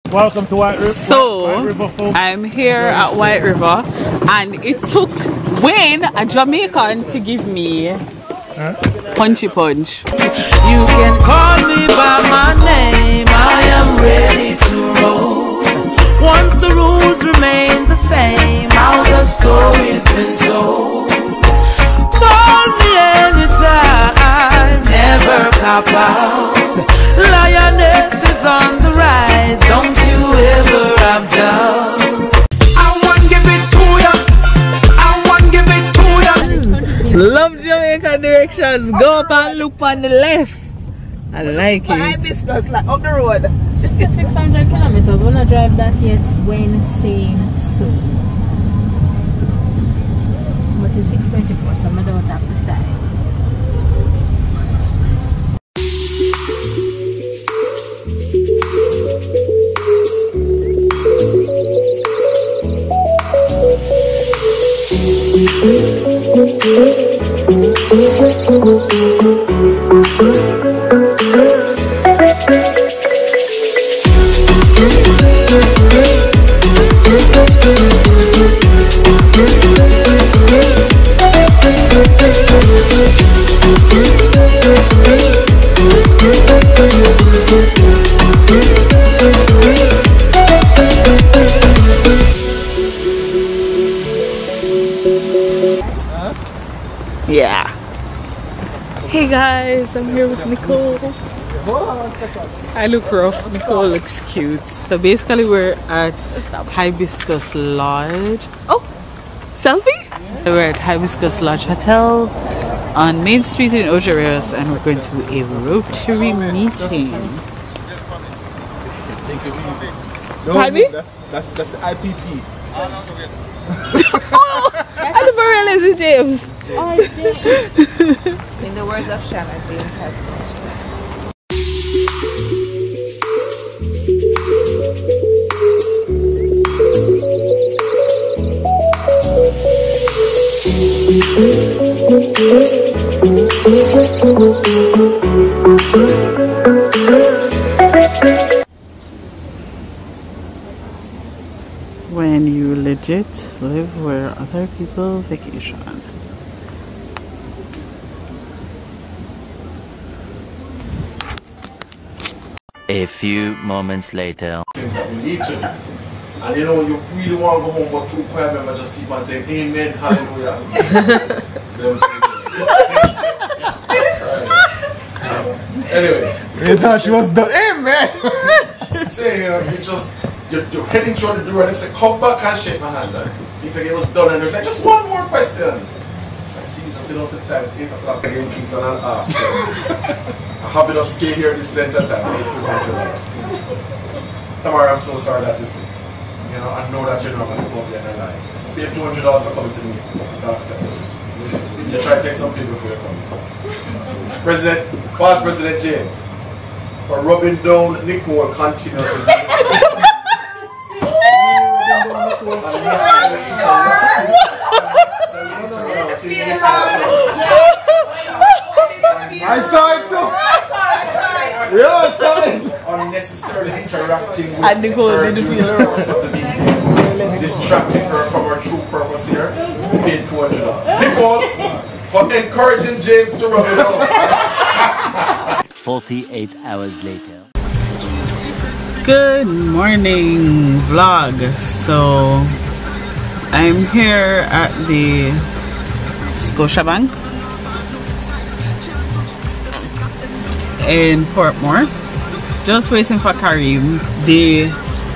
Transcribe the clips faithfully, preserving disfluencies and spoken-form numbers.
Welcome to White River. So, White River, I'm here at White River, and it took Wayne, a Jamaican, to give me huh? punchy punch. You can call me by my name, I am ready to roll. Once the rules remain the same, how the story's been told. Call me anytime, never cop out. Lioness is on the rise, don't you ever have doubt. I want to give it to ya, I want to give it to ya. Love Jamaica directions, go up and look on the left. I like it. Hibiscus, like up the road. This is six hundred kilometers. When I drive that yet when saying so. But it's six twenty-four, so I don't have to die. Yeah. Hey guys, I'm here with Nicole. I look rough, Nicole looks cute. So basically we're at Hibiscus Lodge. Oh, selfie? Yeah. We're at Hibiscus Lodge Hotel on Main Street in Ocho Rios, and we're going to a Rotary meeting. Pardon me? That's, that's, that's the I P P. Oh, I never realized it's James. Oh, it's James. In the words of Shanna, James has When you legit live where other people vacation. A few moments later. And you know, you really want to go home, but two choir members just keep on saying amen, hallelujah. Anyway, you thought she was done. Amen. Saying, you know, you just you're, you're heading toward the door and they say, come back and shake my hand. You think it was done, and there's like, just one more question. It's like, Jesus, you know, sometimes eight o'clock again, Kingston and ask. I'm happy to stay here this length of time. Tamara, I'm so sorry that you're sick. You know, I know that you're not going to go up there in your life. Pay two hundred dollars for coming to the meeting. It's all set. You try to take some people before you come. President, Past President James, for rubbing down Nicole continuously. I saw it too. Yeah, I saw it. Unnecessarily interacting with and Nicole her didn't during feel the course of the meeting, distracting her from her true purpose here. Paid two hundred dollars. Nicole, for encouraging James to rub it out. Forty-eight hours later. Good morning vlog. So I'm here at the Scotiabank in Portmore, just waiting for Kareem. The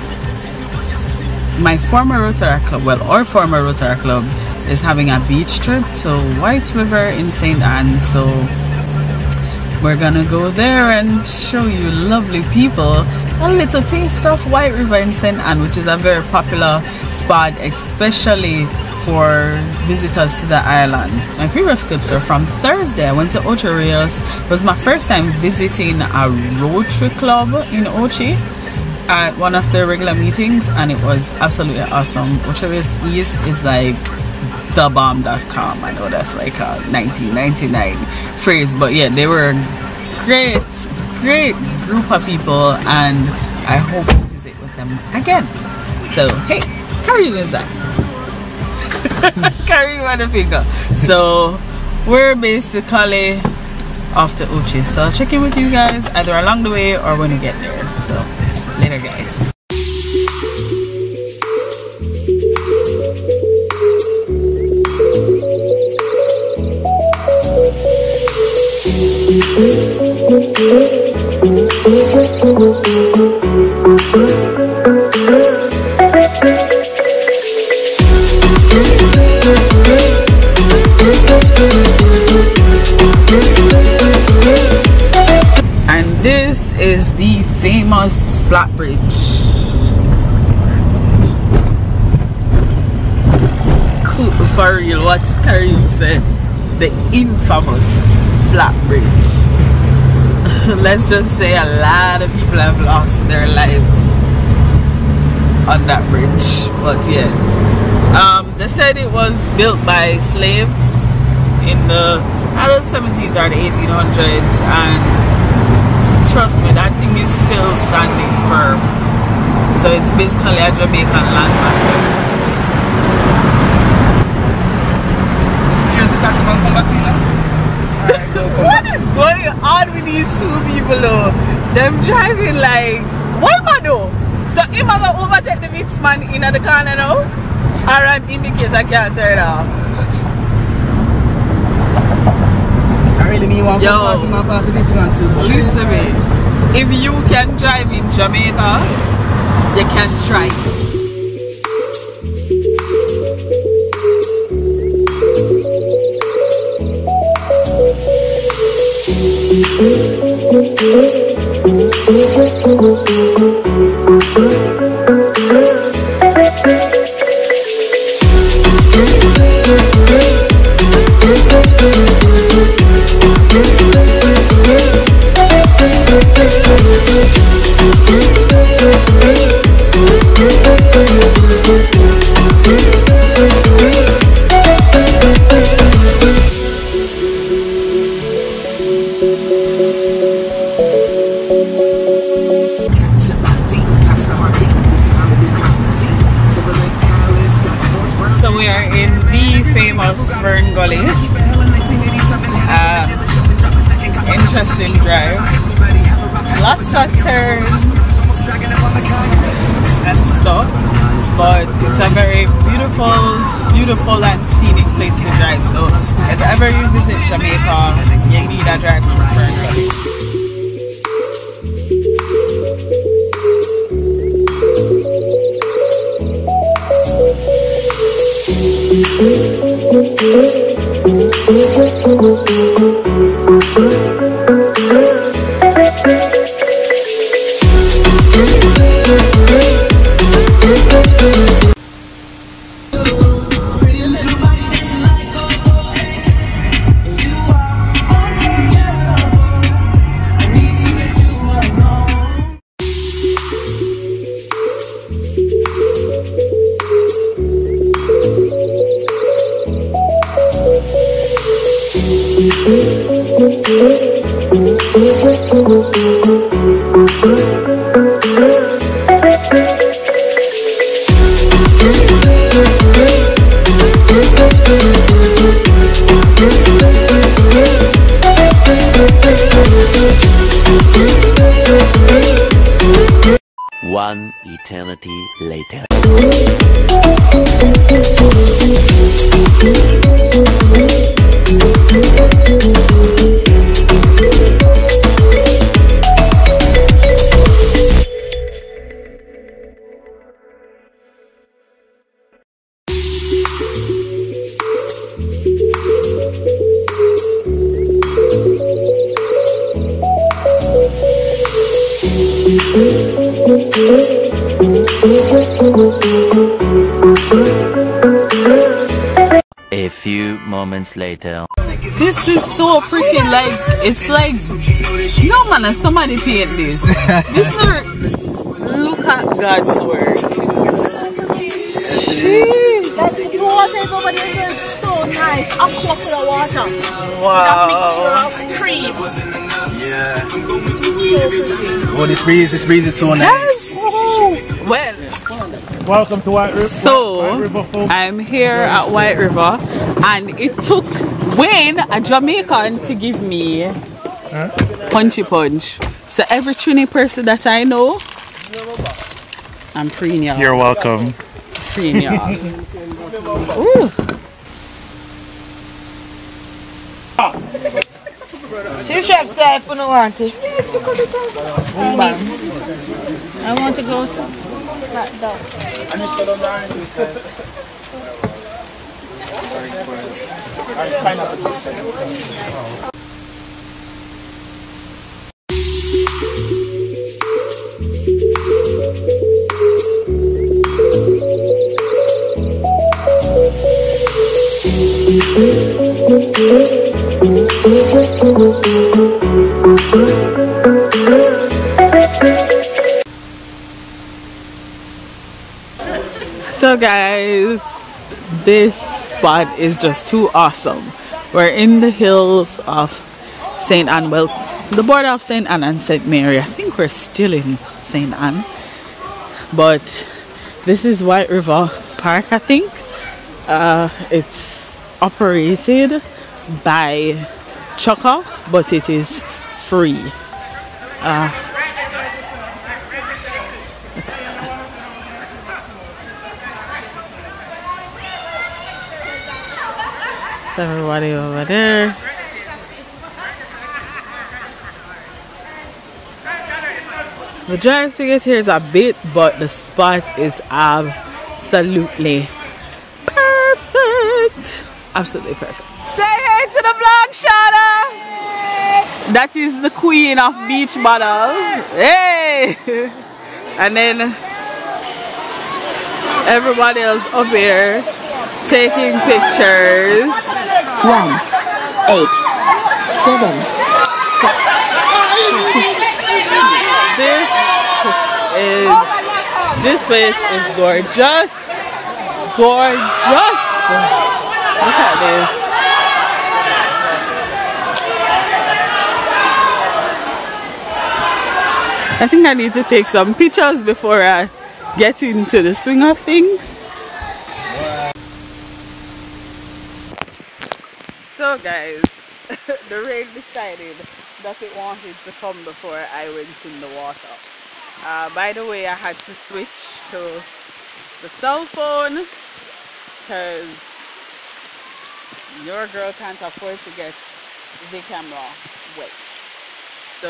my former Rotary Club, well, our former Rotary Club is having a beach trip to White River in Saint Anne, so we're gonna go there and show you lovely people a little taste of White River in Saint Anne, which is a very popular spot, especially for visitors to the island. My previous clips are from Thursday. I went to Ocho Rios. It was my first time visiting a Rotary Club in Ochi at one of their regular meetings, and it was absolutely awesome. Ocho Rios East is like the bomb dot com. I know that's like a nineteen ninety-nine phrase, but yeah, they were great, great group of people, and I hope to visit with them again. So hey, Kareem is that. Kareem on the finger. So we're basically off to Uchi. So I'll check in with you guys either along the way or when we get there. So later guys. And this is the famous flat bridge. Cool, for real, what Kareem said, the infamous flat bridge. Let's just say a lot of people have lost their lives on that bridge. But yeah, um, they said it was built by slaves in the either seventeens or the eighteen hundreds, and trust me, that thing is still standing firm. So it's basically a Jamaican landmark. Seriously, that's about come back here? What is going on with these two people though? Them driving like, what am I do? So am I gonna overtake the Vitz man in the corner now? Or I'm indicator I can't turn off. I really mean one pass him and pass the Vitz man still. Listen to me. If you can drive in Jamaica, you can try. Uh, interesting drive, lots of turns and stuff, but it's a very beautiful beautiful and scenic place to drive. So if ever you visit Jamaica, you need a drive through Fern Gully. One eternity later. A few moments later. This is so pretty, like it's like no man, somebody paint this. This not, look at God's work. Jeez. Like the water is over there is so nice. Aqua water. Wow. That mixture of cream. Yeah. Oh, this breeze, this breeze is so nice. Yes. Oh. Well, welcome to White River. So, White River, I'm here at White River, and it took Wayne, a Jamaican, to give me huh? punchy punch. So every Trini person that I know, I'm preening y'all. You're welcome. Preening y'all. Ooh. She chef say if you don't want it. Yes, because it's I want to go back down. So guys, this spot is just too awesome. We're in the hills of Saint Anne, well, the border of Saint Anne and Saint Mary. I think we're still in Saint Anne, but this is White River Park, I think. Uh, it's operated by Chukka, but it is free. Uh, so everybody over there. The drive to get here is a bit, but the spot is absolutely perfect. Absolutely perfect. Say hey to the vlog, Shana! That is the queen of beach bottles. Hey! And then everybody else up here taking pictures. One, eight, seven, six. This is this place is gorgeous. Gorgeous. Look at this. I think I need to take some pictures before I get into the swing of things. So guys, the rain decided that it wanted to come before I went in the water. Uh, by the way, I had to switch to the cell phone because your girl can't afford to get the camera wet. So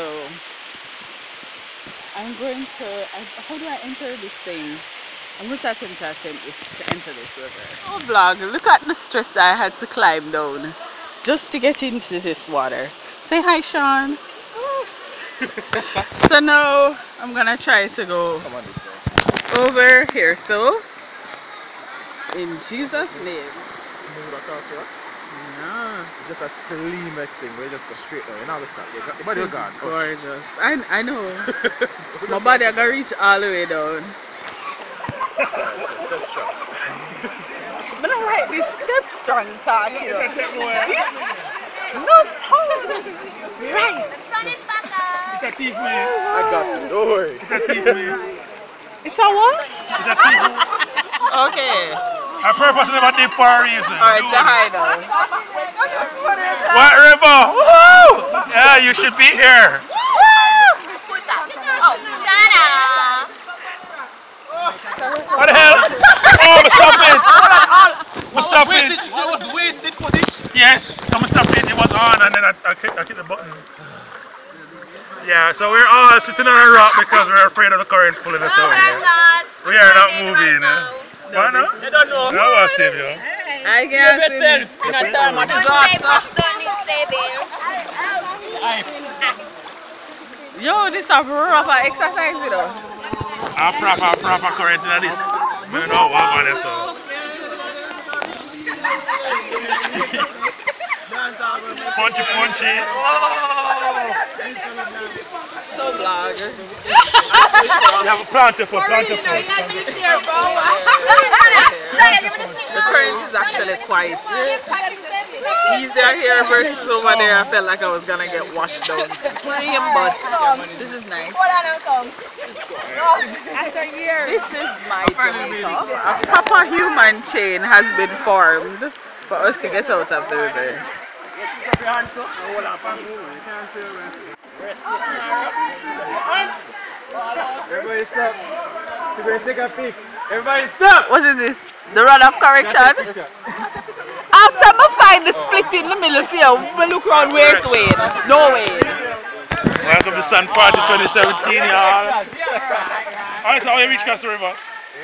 I'm going to, I, how do I enter this thing? I'm going to attempt to, attempt to enter this river. Oh vlog, look at the stress I had to climb down just to get into this water. Say hi, Sean. So now I'm gonna try to go over here. So in Jesus' name. No. It's just a slimmest thing where you just go straight down. You know the stop. Your body is gone. Gorgeous. I, I know. My body I gonna reach all the way down. Step strong. But I like this step strong talk, you know. No sound. Right. The sun is back up. It's a thief, man. I got you. Don't worry. It's a thief, man. It's a what? It's a thief. Okay. I purpose never did for a reason. Alright, the high now. White River! Woohoo! Yeah, you should be here. Who's that? Oh, Shana. What the hell? Oh, I'm stopping. I'm stopping. That was wasted footage. Yes, I'm stopping. It was on, and then I, I, hit, I hit the button. Yeah, so we're all sitting on a rock because we're afraid of the current pulling us over here. We are not moving. Why not? You don't know. I want to save you. I guess. Save yourself in a time of disaster. Don't need saving. Yo, this is a proper exercise, you know. A proper, proper current in this. I don't know what about it, so. Punchy, punchy. So vlog. You have a plentiful, plentiful. The current is actually quite easier here versus over there. I felt like I was gonna get washed down scream, but this is nice. After years. This is my Jamaica. A proper human chain has been formed for us to get out of the river. Everybody stop. You're going to take a peek. Everybody stop. What is this? The rod of correction? After I find the split in the middle here, we look around where it's way. No way. Welcome to Sun Party twenty seventeen, y'all. Alright, so how you reach across the river?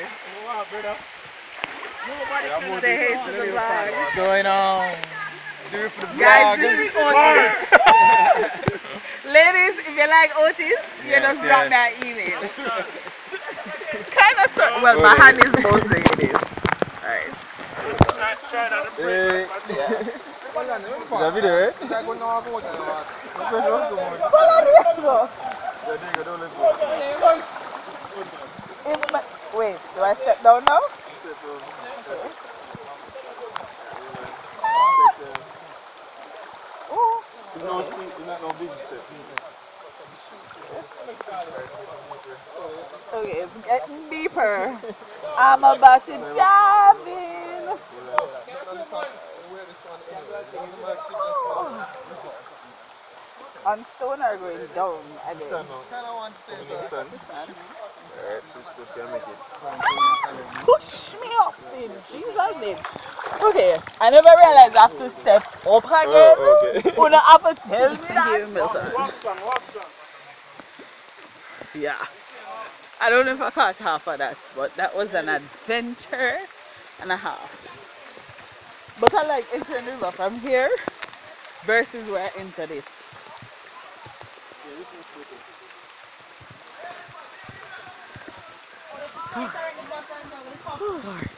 What's going on? Do it for the Guys, vlog. this is Otis. Ladies, if you like Otis, you yes, just drop yes. that email. Kind of sort. Well, my hand is mostly it is. Alright. Hey. Is that video, eh? Wait, do I step down now? Oh. It's not, it's not no big step. Okay, it's getting deeper. I'm about to dive in. On stone are going down again. Sun now. Kind of want to say so. Alright, so it's supposed to make it. Push me up in Jesus' name. Okay, I never realized I have to step up again. Oh, okay. You don't have to tell me that. Milton. Yeah. I don't know if I caught half of that, but that was an adventure and a half. But I like entering the river from here versus where I entered it. Oh, Lord.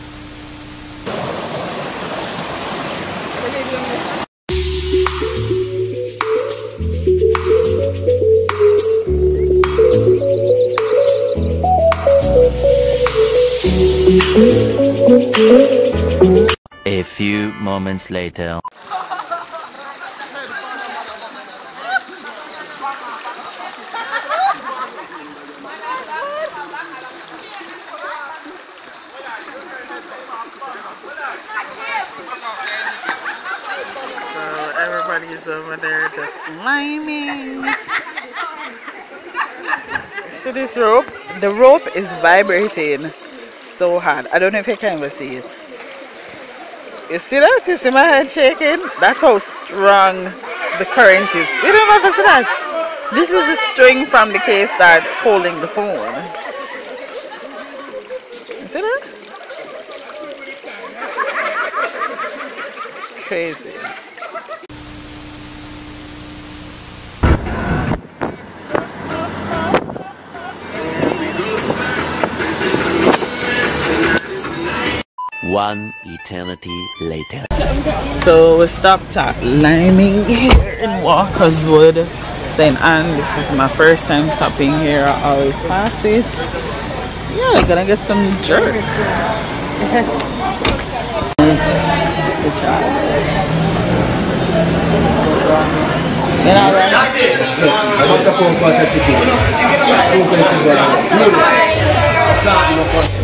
A few moments later. So everybody's over there just liming. See this rope? The rope is vibrating so hard. I don't know if you can even see it. You see that? You see my head shaking? That's how strong the current is. You don't ever see that? This is the string from the case that's holding the phone. You see that? It's crazy. One eternity later. So we stopped at liming here in Walkerswood, Saint Anne. This is my first time stopping here. I always pass it. Yeah, I'm gonna get some jerk. You know, right?